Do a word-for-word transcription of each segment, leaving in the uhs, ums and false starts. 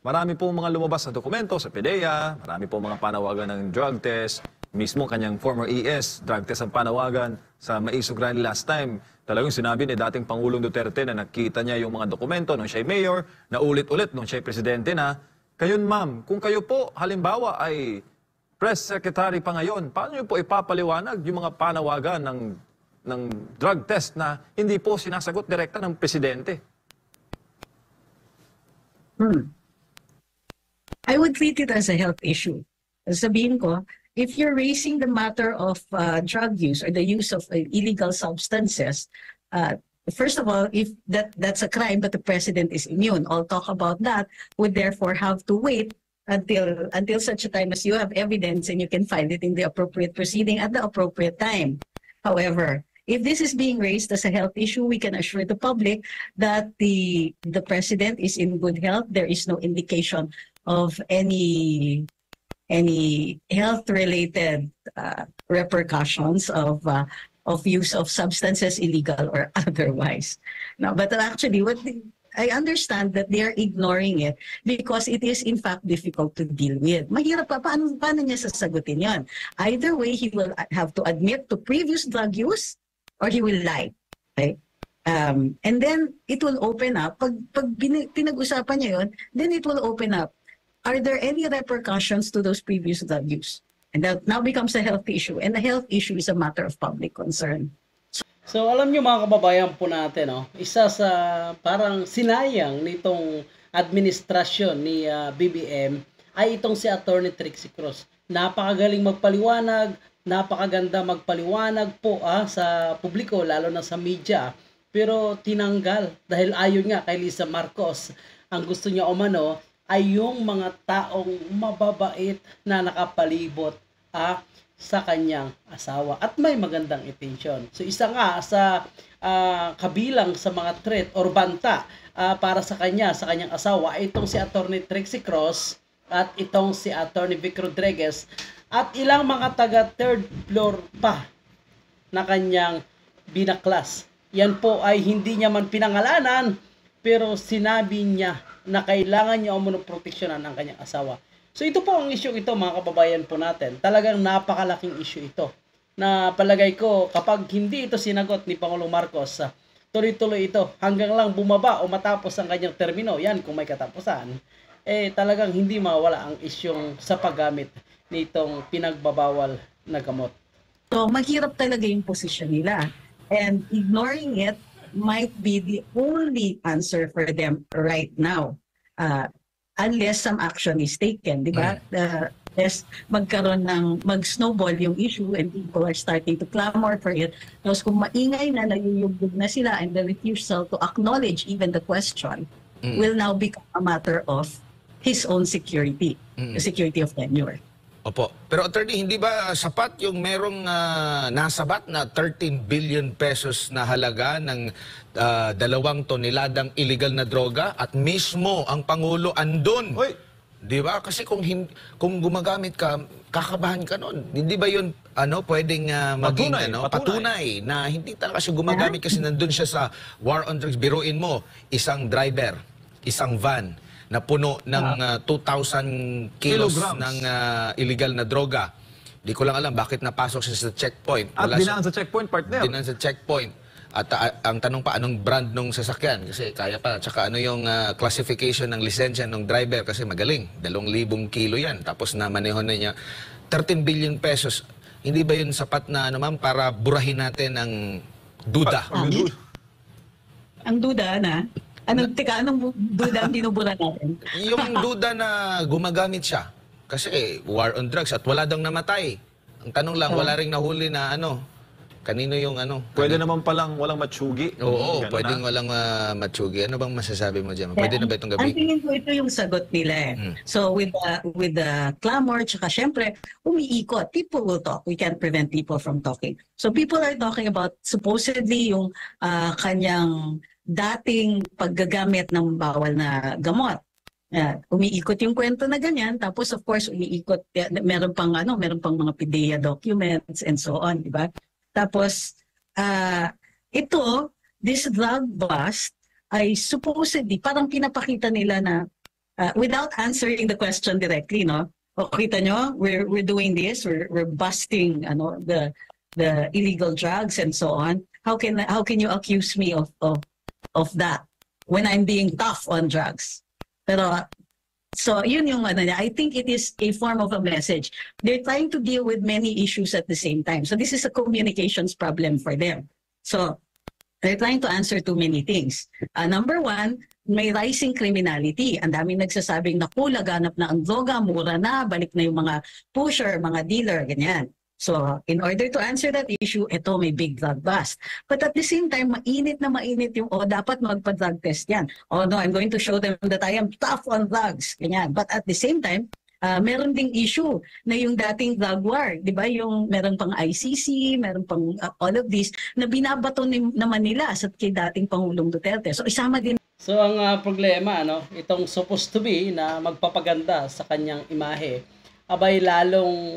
marami pong mga lumabas na dokumento sa PDEA, marami pong mga panawagan ng drug test, mismo kanyang former E S, drug test ang panawagan sa Maisog Rally last time. Talagang sinabi ni dating Pangulong Duterte na nakita niya yung mga dokumento nung siya'y mayor, na ulit-ulit nung siya'y presidente na. Kayon ma'am, kung kayo po halimbawa ay press secretary pa ngayon, paano niyo po ipapaliwanag yung mga panawagan ng, ng drug test na hindi po sinasagot direkta ng presidente? Hmm. I would treat it as a health issue. Sabihin ko, if you're raising the matter of uh, drug use or the use of uh, illegal substances, uh, first of all, if that that's a crime but the president is immune, all talk about that would therefore have to wait until until such a time as you have evidence and you can find it in the appropriate proceeding at the appropriate time. However, if this is being raised as a health issue, we can assure the public that the the president is in good health. There is no indication of any any health-related uh, repercussions of uh, of use of substances, illegal or otherwise. No, but actually, what they, I understand that they are ignoring it because it is in fact difficult to deal with. Mahirap pa, paano, paano niya sasagutin yan? Either way, he will have to admit to previous drug use or he will lie. Okay? Um, and then it will open up. Pag, pag pinag-usapan niya yun, then it will open up. Are there any repercussions to those previous drug use? And that now becomes a health issue. And the health issue is a matter of public concern. So alam niyo mga kababayan po natin, no? Isa sa parang sinayang nitong administrasyon ni uh, B B M ay itong si Attorney Trixie Cruz. Napakagaling magpaliwanag, napakaganda magpaliwanag po ah, sa publiko, lalo na sa media. Pero tinanggal dahil ayon nga kay Lisa Marcos, ang gusto niya umano ay yung mga taong mababait na nakapalibot ah, sa kanyang asawa at may magandang intensyon. So isa nga sa uh, kabilang sa mga threat or banta uh, para sa kanya, sa kanyang asawa ay itong si Attorney Trixie Cruz at itong si Attorney Vic Rodriguez at ilang mga taga third floor pa na kanyang binaklas. Yan po ay hindi niya man pinangalanan pero sinabi niya na kailangan niya umunong proteksyonan ang kanyang asawa. So ito po ang issue ito mga kababayan po natin. Talagang napakalaking issue ito. Na palagay ko kapag hindi ito sinagot ni Pangulong Marcos, uh, tuloy-tuloy ito hanggang lang bumaba o matapos ang kanyang termino, yan kung may katapusan, eh talagang hindi mawala ang isyong sa paggamit nitong pinagbabawal na gamot. So mahirap talaga yung posisyon nila. And ignoring it might be the only answer for them right now. Uh, unless some action is taken, di ba? Mm. Uh, unless magkaroon ng, mag-snowball yung issue and people are starting to clamor for it. Tapos kung maingay na, nayuyugdog na sila and the refusal to acknowledge even the question mm. will now become a matter of his own security, mm. the security of tenure. Opo. Pero attorney, hindi ba sapat yung merong uh, nasabat na thirteen billion pesos na halaga ng uh, dalawang toneladang illegal na droga at mismo ang Pangulo andun? Oy. Di ba? Kasi kung, kung gumagamit ka, kakabahan ka nun. Hindi ba yun ano, pwedeng uh, maging patunay, ano, patunay. patunay na hindi talaga siya gumagamit kasi nandun siya sa war on drugs. Biruin mo, isang driver, isang van, na puno ng uh, two thousand kilos Kilograms. ng uh, illegal na droga. Di ko lang alam bakit napasok siya sa checkpoint. At Wala dinaan sa checkpoint, partner. Dinaan sa checkpoint. At uh, ang tanong pa, anong brand nung sasakyan? Kasi kaya pa. Tsaka ano yung uh, classification ng lisensya ng driver? Kasi magaling. Dalawang libong kilo yan. Tapos na maneho na niya. thirteen billion pesos. Hindi ba yun sapat na ano ma'am para burahin natin ang duda? Ang, ang duda na? Anong, tika, anong duda ang binubura natin? Yung duda na gumagamit siya. Kasi war on drugs at wala daw namatay. Ang tanong lang, wala ring nahuli na ano, kanino yung ano. Pwede kanino? naman palang walang matsugi. Oo, Ganun pwedeng na. walang uh, matsugi. Ano bang masasabi mo dyan? Pwede na ba itong gabi? Ang tingin ko ito yung sagot nila eh. Hmm. So with the, with the clamor, tsaka syempre, umiikot. People will talk. We can't prevent people from talking. So people are talking about supposedly yung uh, kanyang dating paggagamit ng bawal na gamot. Uh, umiikot yung kwento na ganyan, tapos of course umiikot, meron pang ano, meron pang mga PIDEA documents and so on, di ba? Tapos uh, ito, this drug bust ay supposedly parang pinapakita nila na uh, without answering the question directly, no? O kita nyo, we're we're doing this, we're we're busting ano the the illegal drugs and so on. How can how can you accuse me of of of that when I'm being tough on drugs? Pero so yun yung ano niya. I think it is a form of a message. They're trying to deal with many issues at the same time. So this is a communications problem for them. So they're trying to answer too many things. Uh, number one, may rising criminality. Ang daming nagsasabing naku, laganap na ang droga, mura na, balik na yung mga pusher, mga dealer, ganyan. So, in order to answer that issue, ito may big drug bust. But at the same time, mainit na mainit yung, oh, dapat magpa-drug test yan. Oh no, I'm going to show them that I am tough on drugs. Ganyan. But at the same time, Uh, meron ding issue na yung dating drug war, di ba? Yung meron pang I C C, meron pang uh, all of this na binabato ni, naman nila sa kay dating Pangulong Duterte. So isama din. So ang uh, problema, ano, itong supposed to be na magpapaganda sa kanyang imahe, abay lalong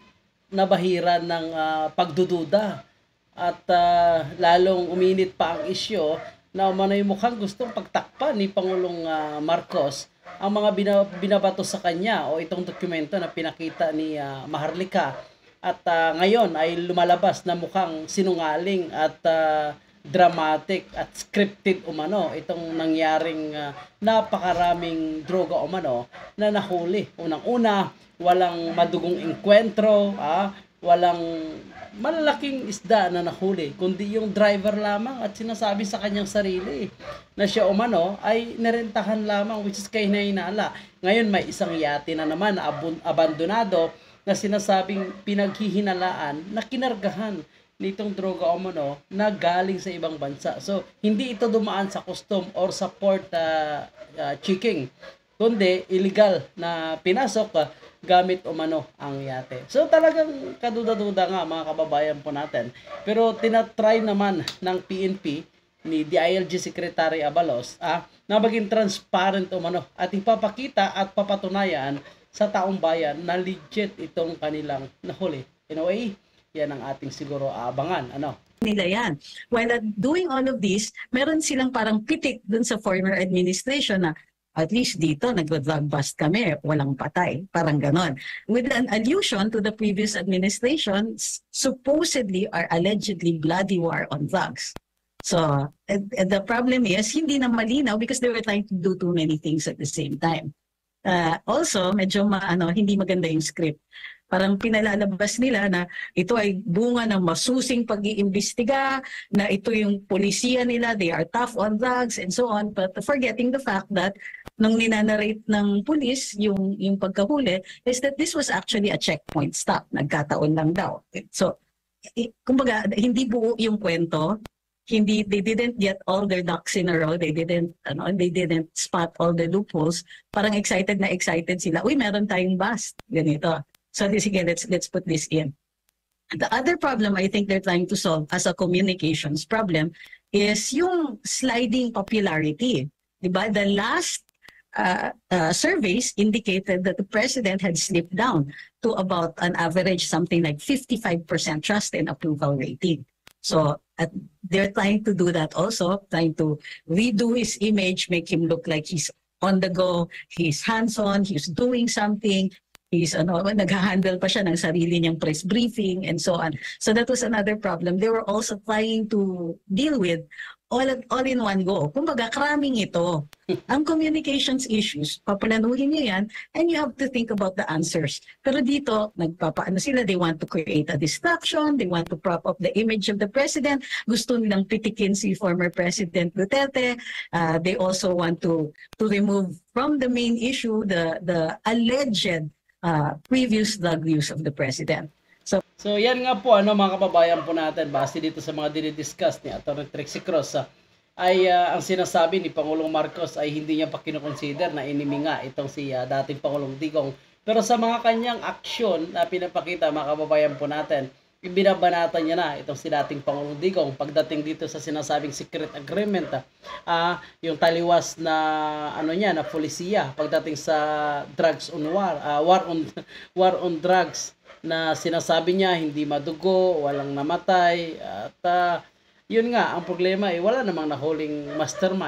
nabahiran ng uh, pagdududa at uh, lalong uminit pa ang isyo na umano'y mukhang gustong pagtakpan ni Pangulong uh, Marcos ang mga binabato sa kanya o itong dokumento na pinakita ni uh, Maharlika at uh, ngayon ay lumalabas na mukhang sinungaling at uh, dramatic at scripted umano itong nangyaring uh, napakaraming droga umano na nahuli. Unang-una, walang madugong engkwentro, ah, walang malalaking isda na nahuli, kundi yung driver lamang at sinasabi sa kanyang sarili na siya umano ay narentahan lamang, which is kay nainala. Ngayon may isang yate na naman na abandonado na sinasabing pinaghihinalaan na kinargahan nitong droga umano na galing sa ibang bansa. So, hindi ito dumaan sa custom or sa port uh, uh, checking, kundi illegal na pinasok uh, gamit umano ang yate. So talagang kaduda-duda nga mga kababayan po natin. Pero tinatry naman ng P N P ni D I L G Secretary Abalos ah, na maging transparent umano at ipapakita at papatunayan sa taong bayan na legit itong kanilang nahuli. In a way, yan ang ating siguro aabangan. Ano? Nila yan. While uh, doing all of this, meron silang parang pitik dun sa former administration na at least dito, nag-drug bust kami, walang patay, parang ganon. With an allusion to the previous administration, supposedly or allegedly bloody war on drugs. So, and, and the problem is, hindi na malinaw because they were trying to do too many things at the same time. Uh, also, medyo ma, ano, hindi maganda yung script. Parang pinalalabas nila na ito ay bunga ng masusing pag-iimbestiga, na ito yung polisiya nila, they are tough on drugs and so on, but forgetting the fact that nung ninanarrate ng pulis yung, yung pagkahuli is that this was actually a checkpoint stop. Nagkataon lang daw. So, eh, kumbaga, hindi buo yung kwento. Hindi, they didn't get all their ducks in a row. They didn't, ano, they didn't spot all the loopholes. Parang excited na excited sila. Uy, meron tayong bust. Ganito. So this again, let's let's put this in. The other problem I think they're trying to solve as a communications problem is yung sliding popularity. Diba? The last uh, uh, surveys indicated that the president had slipped down to about an average something like fifty-five percent trust and approval rating. So at, they're trying to do that also, trying to redo his image, make him look like he's on the go, he's hands-on, he's doing something. He's ano, nag-handle pa siya ng sarili niyang press briefing and so on. So that was another problem. They were also trying to deal with all all in one go. Kumbaga, karaming ito. Ang communications issues, papalanuhin niyo yan and you have to think about the answers. Pero dito, nagpapaano sila, they want to create a distraction, they want to prop up the image of the president, gusto nilang pitikin si former President Duterte. Uh, they also want to to remove from the main issue the the alleged Uh, previous drug use of the president. So, so yan nga po ano mga kababayan po natin base dito sa mga dinidiscuss ni Atty. Trixie Cross ah, ay uh, ang sinasabi ni Pangulong Marcos ay hindi niya pa kinoconsider na enemy nga itong si uh, dating Pangulong Digong. Pero sa mga kanyang aksyon na pinapakita mga kababayan po natin, ibinabanatan niya na itong si dating Pangulong Digong pagdating dito sa sinasabing secret agreement ah, uh, yung taliwas na ano niya na polisiya pagdating sa drugs on war uh, war on war on drugs na sinasabi niya hindi madugo, walang namatay at uh, yun nga ang problema ay eh, wala namang nahuling mastermind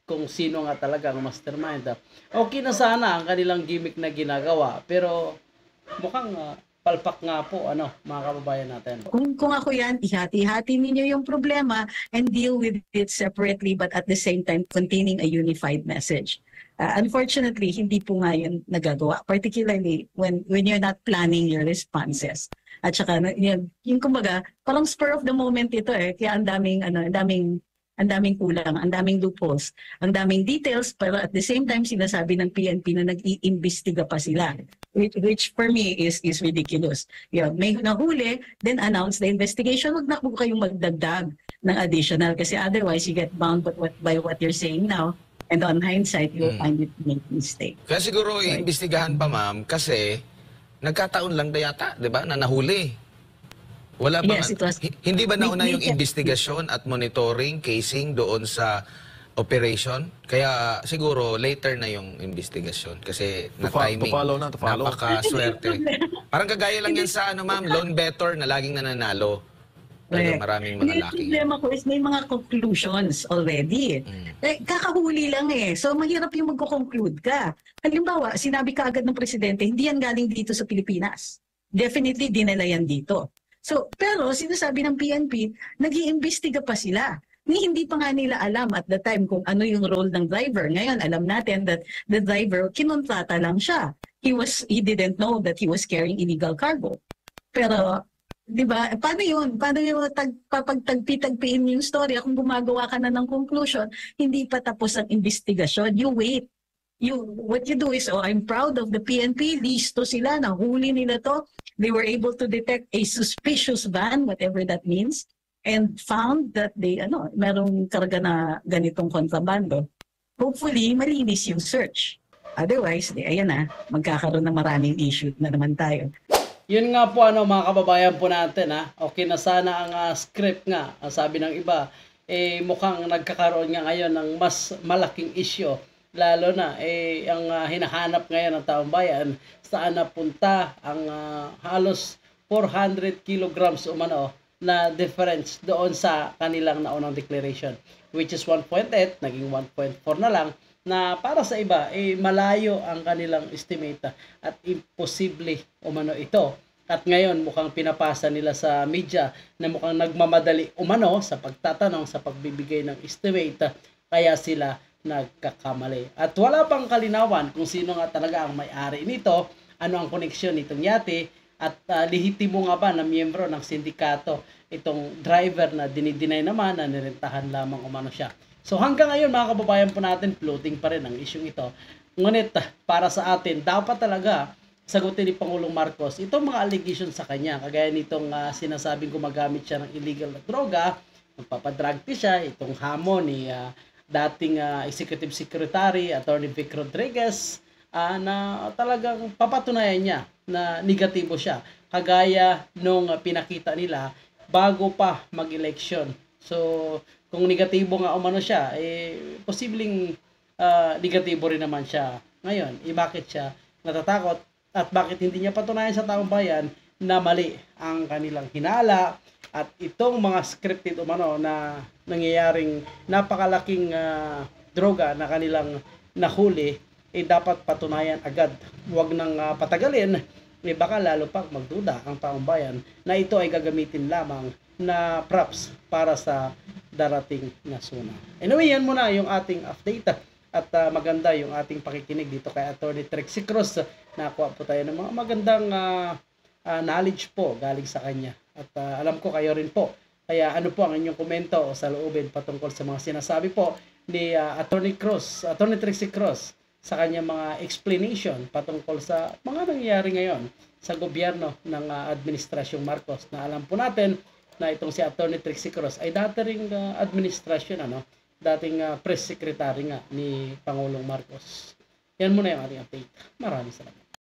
kung sino nga talaga ang mastermind. ah. Okay na sana ang kanilang gimmick na ginagawa, pero mukhang ah, palpak nga po, ano, mga kababayan natin. Kung, kung ako yan, ihati-hati ninyo yung problema and deal with it separately but at the same time containing a unified message. Uh, unfortunately, hindi po nga yun nagagawa, particularly when when you're not planning your responses. At saka, yun, yung kumbaga, parang spur of the moment ito eh, kaya ang daming, ano, ang daming ang daming kulang, ang daming loopholes, ang daming details, pero at the same time sinasabi ng P N P na nag-iimbestiga pa sila, which, which for me is is ridiculous. Yeah, may nahuli, then announce the investigation. Huwag na po kayong magdagdag ng additional kasi otherwise you get bound by what, by what you're saying now, and on hindsight, you'll Hmm. find it make mistake. Kaya siguro iimbestigahan pa, ma'am, kasi nagkataon lang na yata, di ba, na nahuli. Wala ba? Yes, it was- Hi- Hindi ba nauna we- we yung can- investigasyon at monitoring, casing doon sa operation? Kaya siguro later na yung investigasyon kasi na To fo- to timing. follow na, to follow. Napakaswerte. Parang kagaya lang yan sa ano, ma'am, loan better na laging nananalo. Pero Correct. maraming Hindi, mga yung laki. problema ko is may mga conclusions already. Mm. Eh, kakahuli lang eh. So, mahirap yung magko-conclude ka. Halimbawa, sinabi ka agad ng presidente, hindi yan galing dito sa Pilipinas. Definitely, dinala yan dito. So, pero sinasabi ng P N P, nag-iimbestiga pa sila. Ni hindi pa nga nila alam at the time kung ano yung role ng driver. Ngayon, alam natin that the driver, kinontrata lang siya. He was, he didn't know that he was carrying illegal cargo. Pero, di ba, paano yun? Paano yung tag, papagtagpi-tagpiin yung story? Kung gumagawa ka na ng conclusion, hindi pa tapos ang investigasyon. You wait. You, what you do is, oh, I'm proud of the P N P. Listo sila, nahuli nila to. They were able to detect a suspicious van, whatever that means, and found that they, ano, merong karga na ganitong kontrabando. Hopefully, malinis yung search. Otherwise, di, ayan na, magkakaroon ng maraming issue na naman tayo. Yun nga po, ano, mga kababayan po natin, ha? Okay na sana ang ah, script nga. Ang sabi ng iba, eh, mukhang nagkakaroon nga ngayon ng mas malaking issue. Lalo na, eh, ang ah, hinahanap ngayon ng taong bayan, saan napunta ang ah, halos four hundred kilograms umano na difference doon sa kanilang naunang declaration. Which is one point eight, naging one point four na lang, na para sa iba, eh, malayo ang kanilang estimate at imposible umano ito. At ngayon, mukhang pinapasa nila sa media na mukhang nagmamadali umano sa pagtatanong, sa pagbibigay ng estimate, kaya sila nagkakamali. At wala pang kalinawan kung sino nga talaga ang may-ari nito, ano ang koneksyon nitong yate, at uh, lehitimo nga ba na miyembro ng sindikato itong driver na dinidinay naman na nirentahan lamang umano siya. So hanggang ngayon mga kababayan po natin, floating pa rin ang isyong ito. Ngunit para sa atin, dapat talaga sagutin ni Pangulong Marcos itong mga allegations sa kanya. Kagaya nitong uh, sinasabing gumagamit siya ng illegal na droga, magpapadrag siya, itong hamon ni uh, dating uh, Executive Secretary, Attorney Vic Rodriguez, uh, na talagang papatunayan niya na negatibo siya. Kagaya nung uh, pinakita nila bago pa mag-election. So, kung negatibo nga umano siya, eh, posibleng uh, negatibo rin naman siya ngayon. Eh, bakit siya natatakot at bakit hindi niya patunayan sa taong bayan na mali ang kanilang hinala at itong mga scripted umano na nangyayaring napakalaking uh, droga na kanilang nahuli, eh dapat patunayan agad. Huwag nang uh, patagalin, eh baka lalo pang magduda ang taong bayan na ito ay gagamitin lamang na props para sa darating na suna. Anyway, yan muna yung ating update at uh, maganda yung ating pakikinig dito kay Attorney Trixie Cruz. Nakuha po tayo ng mga magandang uh, uh, knowledge po galing sa kanya. At uh, alam ko kayo rin po. Kaya ano po ang inyong komento o saloobin patungkol sa mga sinasabi po ni uh, Attorney Cruz, Attorney Trixie Cruz sa kanyang mga explanation patungkol sa mga nangyayari ngayon sa gobyerno ng uh, Administrasyong Marcos na alam po natin na itong si Attorney Trixie Cruz ay dati ring uh, administrasyon, ano, dating uh, press secretary nga ni Pangulong Marcos. Yan muna yung ating update. Maraming salamat.